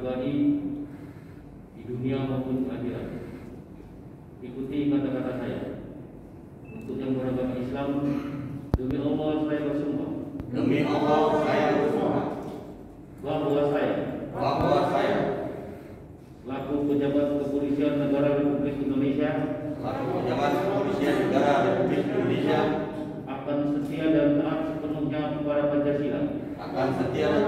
pribadi di dunia maupun akhirat. Ikuti kata-kata saya. Untuk yang beragama Islam, demi Allah saya bersumpah. Demi Allah saya bersumpah Bahwa saya selaku pejabat kepolisian negara Republik Indonesia akan setia dan taat sepenuhnya kepada Pancasila.